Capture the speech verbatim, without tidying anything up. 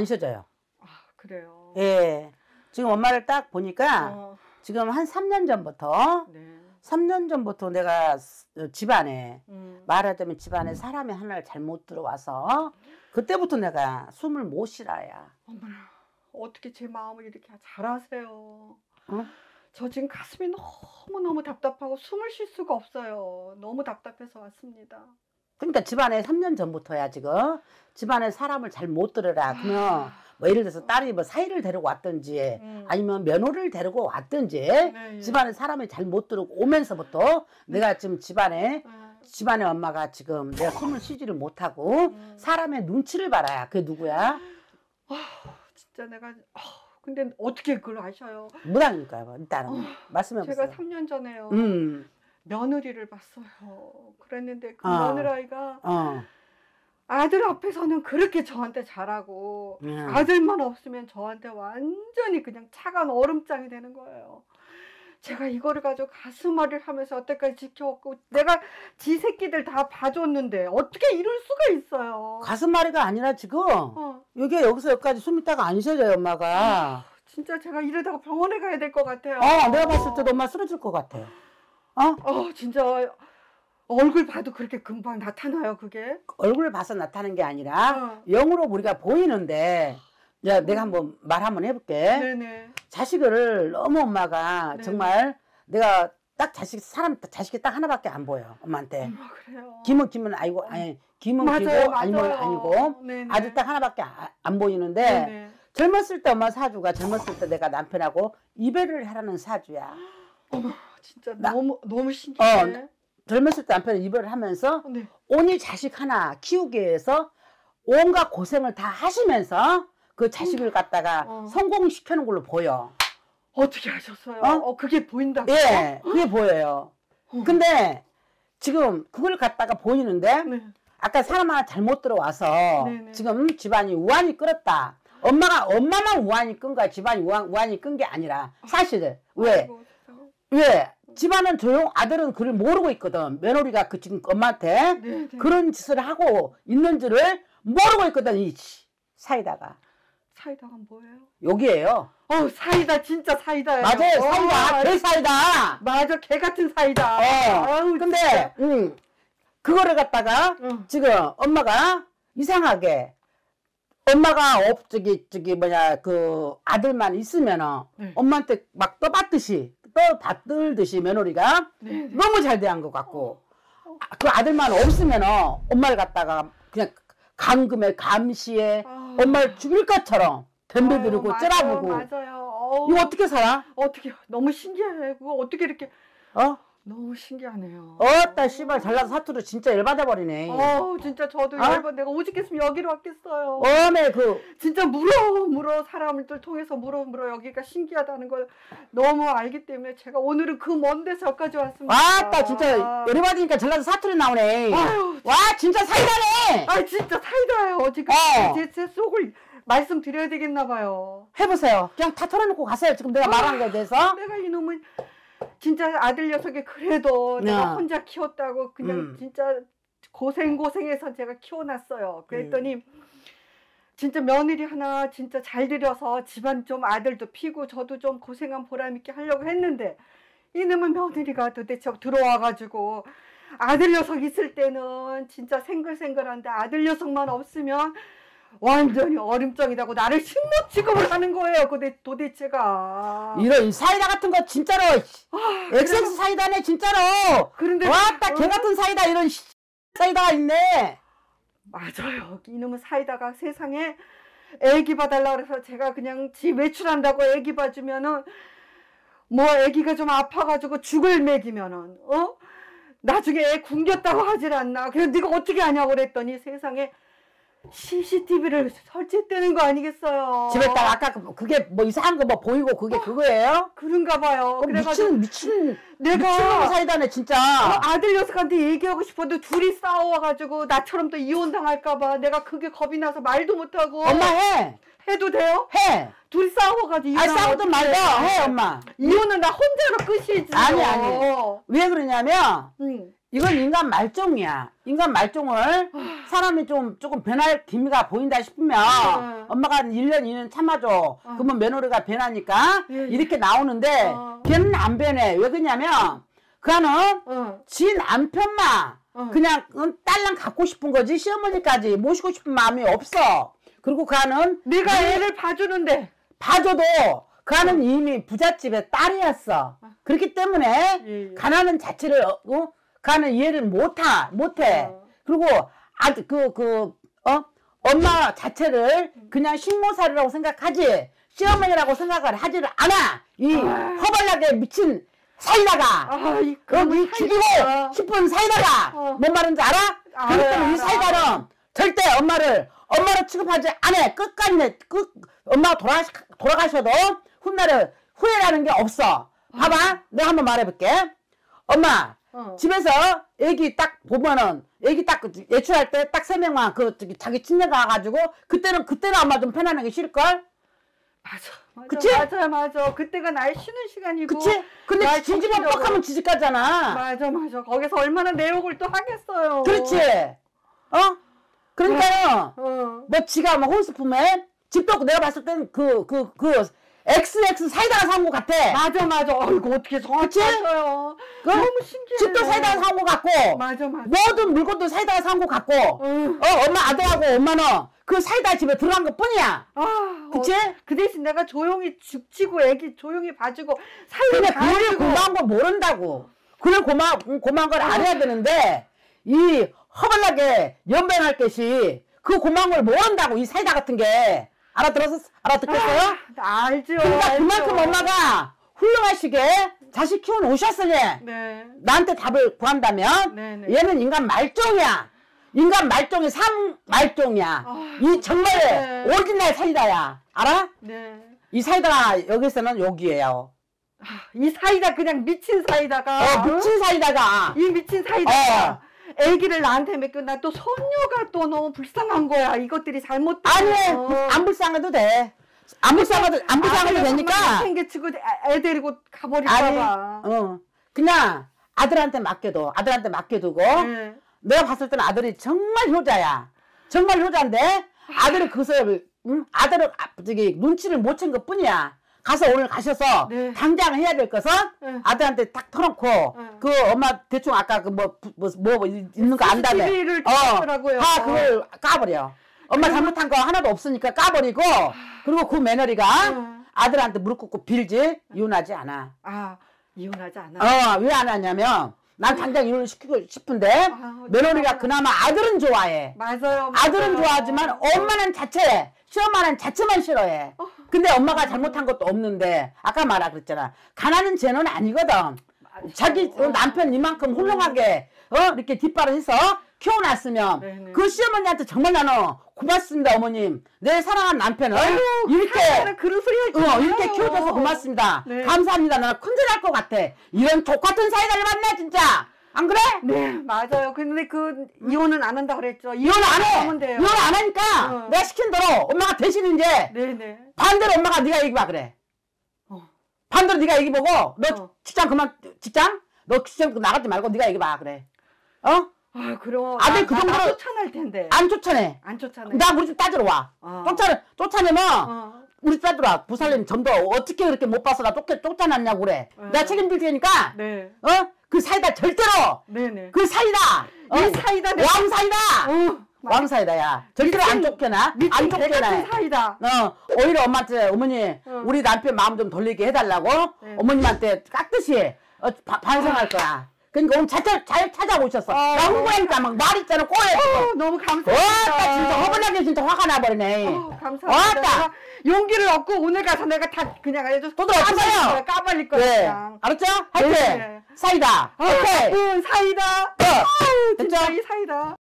안 쉬어져요. 아, 그래요? 예. 지금 엄마를 딱 보니까 어. 지금 한 삼 년 전부터 네. 삼 년 전부터 내가 집안에 음. 말하자면 집안에 사람이 하나를 잘못 들어와서 그때부터 내가 숨을 못 쉬라야. 어머나, 어떻게 제 마음을 이렇게 잘하세요. 어? 저 지금 가슴이 너무너무 답답하고 숨을 쉴 수가 없어요. 너무 답답해서 왔습니다. 그러니까 집안에 삼 년 전부터야 지금 집안에 사람을 잘 못 들으라. 그러면 뭐 예를 들어서 딸이 뭐 사이를 데리고 왔든지 음. 아니면 며느리를 데리고 왔든지 네, 예. 집안에 사람이 잘 못 들고 오면서부터 내가 지금 집안에 네. 집안에 엄마가 지금 내가 숨을 쉬지를 못하고 음. 사람의 눈치를 봐라야. 그게 누구야? 아, 진짜 내가 아, 근데 어떻게 그걸 아셔요? 무당이니까요. 일단은 어, 말씀해 제가 보세요. 삼 년 전에요. 음, 며느리를 봤어요. 그랬는데 그 어. 며느라이가 어, 아들 앞에서는 그렇게 저한테 잘하고 음. 아들만 없으면 저한테 완전히 그냥 차가운 얼음장이 되는 거예요. 제가 이거를 가지고 가슴앓이를 하면서 여태까지 지켜왔고 내가 지 새끼들 다 봐줬는데 어떻게 이럴 수가 있어요. 가슴앓이가 아니라 지금 어, 여기 여기서 여기까지 숨 있다가 안 쉬어져요 엄마가. 진짜 제가 이러다가 병원에 가야 될 것 같아요. 어, 내가 봤을 때도 엄마 쓰러질 것 같아. 어? 어, 진짜 얼굴 봐도 그렇게 금방 나타나요, 그게? 얼굴을 봐서 나타나는 게 아니라 어. 영으로 우리가 보이는데 야, 내가 한번 말 한번 해볼게. 네네. 자식을 너무 엄마가 네네. 정말 내가 딱 자식 사람 자식이 딱 하나밖에 안 보여 엄마한테. 엄마 그래요. 김은 김은 아니고 아니 김은 맞아요, 김고 맞아요. 아니면 아니고 네네. 아들 딱 하나밖에 아- 안 보이는데 네네. 젊었을 때 엄마 사주가 젊었을 때 내가 남편하고 이별을 하라는 사주야. 어머, 진짜 나- 너무 너무 신기해. 어, 젊었을 때 남편이 이별을 하면서 네. 온이 자식 하나 키우기 위해서 온갖 고생을 다 하시면서 그 자식을 갖다가 어. 성공시키는 걸로 보여. 어떻게 하셨어요? 어? 어, 그게 보인다고요? 예, 그게 보여요. 어. 근데 지금 그걸 갖다가 보이는데 네. 아까 사람 하나 잘못 들어와서 네네. 지금 집안이 우환이 끓었다. 엄마가 엄마만 우환이 끈 거야. 집안이 우환, 우환이 끈 게 아니라 사실은 왜? 아이고, 세상에. 왜? 집안은 조용, 아들은 그걸 모르고 있거든. 며느리가 그 지금 엄마한테 네네. 그런 짓을 하고 있는 줄을 모르고 있거든. 이 사이다가. 사이다가 뭐예요? 여기에요. 어, 사이다 진짜 사이다예요. 맞아요. 어, 사이다. 개 사이다. 맞아, 개 같은 사이다. 어. 아우, 근데, 진짜. 음, 그거를 갖다가 응. 지금 엄마가 이상하게 엄마가 없, 저기, 저기, 뭐냐, 그 아들만 있으면은 네. 엄마한테 막 떠받듯이, 떠받들듯이 며느리가 네. 너무 잘 대한 것 같고 아, 그 아들만 없으면은 엄마를 갖다가 그냥 감금에 감시에 아. 엄마를 죽일 것처럼 덤벼들고 아유, 째려보고 맞아요, 맞아요. 어우, 이거 어떻게 살아? 어떻게 너무 신기해. 그거 어떻게 이렇게 어? 너무 신기하네요. 어따 씨발 잘나서 사투로 진짜 열받아 버리네. 어우, 진짜 저도 어? 열번 내가 오죽했으면 여기로 왔겠어요. 어메 그 진짜 물어 물어 사람을 통해서 물어 물어 여기가 신기하다는 걸 너무 알기 때문에 제가 오늘은 그 먼 데서 여기까지 왔습니다. 아따 진짜 열이 받으니까 전라도 사투리 나오네. 아유, 와 진짜 사이다네. 아 진짜 사이다예요. 지금 어. 제, 제 속을 말씀드려야 되겠나 봐요. 해보세요. 그냥 다 털어놓고 가세요. 지금 내가 말한 거에 대해서. 내가 이놈은 진짜 아들 녀석이 그래도 야. 내가 혼자 키웠다고 그냥 음. 진짜 고생 고생해서 제가 키워놨어요. 그랬더니 음. 진짜 며느리 하나 진짜 잘 들여서 집안 좀 아들도 피고 저도 좀 고생한 보람 있게 하려고 했는데 이놈은 며느리가 도대체 들어와가지고 아들 녀석 있을 때는 진짜 생글생글한데 아들 녀석만 없으면 완전히 얼음장이라고 나를 식모 취급을 하는 거예요. 근데 도대체가 이런 사이다 같은 거 진짜로 엑스엑스 사이다네 진짜로. 그런데 와따 개 같은 사이다 이런 씨- 사이다가 있네. 맞아요. 이놈은 사이다가 세상에 애기 봐달라 그래서 제가 그냥 지 외출한다고 애기 봐주면은 뭐 애기가 좀 아파가지고 죽을 먹이면은 어 나중에 애 굶겼다고 하질 않나. 그래서 네가 어떻게 하냐고 그랬더니 세상에 씨씨티비를 설치했다는 거 아니겠어요. 집에다가 아까 그- 그게 뭐 이상한 거 뭐 보이고 그게 그거예요? 그런가 봐요. 어, 그래가지고 미친 미친 내가 미친놈의 사이다네 진짜. 어, 아들 녀석한테 얘기하고 싶어도 둘이 싸워가지고 나처럼 또 이혼 당할까봐 내가 그게 겁이 나서 말도 못하고. 엄마 해. 해도 돼요? 해. 둘이 싸워가지고 아니 이혼하면 싸우든 어떡해. 말든 해 엄마. 이혼은 나 혼자로 끝이지. 아니, 아니. 왜 그러냐면 응. 이건 인간 말종이야. 인간 말종을 사람이 좀 조금 변할 기미가 보인다 싶으면 어. 엄마가 한 일 년, 이 년 참아줘. 어. 그러면 며느리가 변하니까 예, 예. 이렇게 나오는데 어. 걔는 안 변해. 왜 그러냐면 그는 어. 지 남편만 어. 그냥 딸랑 갖고 싶은 거지 시어머니까지 모시고 싶은 마음이 없어. 그리고 그는 내가 애를 봐주는데 봐줘도 그는 이미 부잣집의 딸이었어. 그렇기 때문에 예, 예. 가난한 자체를 어, 어? 그는 이해를 못하 못해. 어. 그리고 아주 그그 어? 엄마 자체를 그냥 식모살이라고 생각하지 시어머니라고 생각을 하지를 않아. 이 아. 허벌나게 미친 사이다가 아, 이 여기 사이다가. 죽이고 싶은 사이다가 어. 뭔 말인지 알아? 알아요, 그렇기 때문에 이 알아. 사이다는 절대 엄마를 엄마로 취급하지 않아. 끝까지 내- 끝 엄마가 돌아 돌아가셔도 훗날에 후회라는 게 없어. 봐봐, 내가 한번 말해볼게. 엄마 어. 집에서 애기 딱 보면은 애기 딱 외출할 때 딱 세 명만 그 저기 자기 친내가 가가지고 그때는 그때는 엄마 좀 편안하게 쉴 걸. 맞아. 맞아. 그치? 맞아, 맞아. 그때가 나의 쉬는 시간이고. 그치? 근데 날 지집은 지키려고. 뻑하면 지집 가잖아. 맞아, 맞아. 거기서 얼마나 내욕을 또 하겠어요. 그렇지. 어? 그러니까요. 어. 뭐 지가 뭐 홀스품에 집도 없고 내가 봤을 땐 그 그 그 엑스엑스 사이다가 사온 것 같아. 맞아, 맞아. 어이구, 어떻게 정확히 그치? 알아요. 그 너무 신기해. 집도 사이다가 사온 것 같고 맞아, 맞아. 모든 물건도 사이다가 사온 것 같고 응. 어 엄마 아들하고 엄마는 그 사이다 집에 들어간 것 뿐이야. 아, 그치? 어, 그 대신 내가 조용히 죽치고 애기 조용히 봐주고 근데 살림 그를 봐주고. 고마운 걸 모른다고. 그를 고마 고마운 걸 알아야 되는데 이 허벌나게 연변할 것이 그 고마운 걸 모른다고 이 사이다 같은 게 알아들었어? 알아듣겠어요? 아, 알죠. 그러니까 알죠. 그만큼 엄마가 훌륭하시게 자식 키워 놓으셨으니 네. 나한테 답을 구한다면 네, 네. 얘는 인간 말종이야. 인간 말종이 삼 말종이야. 아, 이 정말 네. 오리지널 사이다야. 알아? 네. 이 사이다가 여기서는 여기에요. 아, 이 사이다 그냥 미친 사이다가. 어, 미친 사이다가. 이 미친 사이다가. 어. 애기를 나한테 맡겨 나 또 손녀가 또 너무 불쌍한 거야. 이것들이 잘못된. 아니, 안 불쌍해도 돼. 안 불쌍해도, 안 불쌍해도 되니까. 챙겨치고 애, 애 데리고 아니, 가버릴까봐. 어. 그냥 아들한테 맡겨둬. 아들한테 맡겨두고. 네. 내가 봤을 때는 아들이 정말 효자야. 정말 효자인데, 아들은 그서, 응? 아들은 아, 저기, 눈치를 못 챈 것 뿐이야. 가서 오늘 가셔서, 네. 당장 해야 될 것은, 네. 아들한테 딱 터놓고, 네. 그 엄마 대충 아까 그 뭐, 뭐, 뭐, 뭐 있는 거 안다며. 씨씨티비를 어, 켜더라고요. 다 그걸 까버려. 엄마 잘못한 거 하나도 없으니까 까버리고, 그리고 그 며느리가 응. 아들한테 무릎 꿇고 빌지, 이혼하지 않아. 아, 이혼하지 않아. 어, 왜 안 하냐면, 난 당장 이혼을 시키고 싶은데, 아, 며느리가 그나마 아들은 좋아해. 맞아요. 아들은 맞아요. 좋아하지만 엄마는 자체, 시엄마는 자체만 싫어해. 근데 엄마가 잘못한 것도 없는데, 아까 말하 그랬잖아. 가난한 죄는 아니거든. 자기 어. 남편 이만큼 훌륭하게, 어, 이렇게 뒷발을 해서 키워놨으면, 네네. 그 시어머니한테 정말 나는 고맙습니다, 어머님. 내 사랑하는 남편을 이렇게, 사람은 그런 소리 하지 어, 마요. 이렇게 키워줘서 고맙습니다. 네. 감사합니다. 나는 큰일 날 것 같아. 이런 족같은 사이다를 만나, 진짜. 안 그래? 네, 맞아요. 근데 그 이혼은 안 한다 그랬죠. 이혼 안 해! 하면 돼요. 이혼 안 하니까 어. 내가 시킨 대로 엄마가 대신 이제 네네. 반대로 엄마가 네가 얘기 봐 그래. 어. 반대로 네가 얘기 보고 너 어. 직장 그만 직장? 너 직장 나가지 말고 네가 얘기 봐 그래. 어? 아, 그럼 아들 나- 그 나- 나 정도로- 쫓아낼 텐데. 안 쫓아내. 안 쫓아내. 나 우리 집 따지러 와. 어. 쫓아내 쫓아내면 어. 우리 집 따지러 와. 부살림 전도 어떻게 그렇게 못 봐서 나 쫓겨 쫓아놨냐고 그래. 어. 내가 책임질 테니까 네. 어? 그 사이다 절대로 네네. 그 사이다 어? 이 사이다 내- 왕 사이다 어. 왕 사이다야. 절대로 안 미친- 쫓겨나. 미친 안 개 쫓겨나. 같은 사이다. 어, 오히려 엄마한테, 어머니, 어. 우리 남편 마음 좀 돌리게 해달라고, 네. 어머님한테 깍듯이, 어, 바- 반성할 거야. 그러니까 오늘 잘, 잘, 잘 찾아오셨어. 아, 나 홍보하니까 막 말 있잖아, 꼬여. 어, 너무 감사합니다. 왔다, 진짜 허벌나게 진짜 화가 나버리네. 어, 감사합니다. 왔다. 내가 용기를 얻고 오늘 가서 내가 다 그냥 해줘. 또 들어왔어요. 까발릴 거야. 네. 그냥. 알았죠? 하여튼, 네. 사이다. 아, 오케이. 응, 사이다. 어, 아우, 진짜 됐죠? 이 사이다.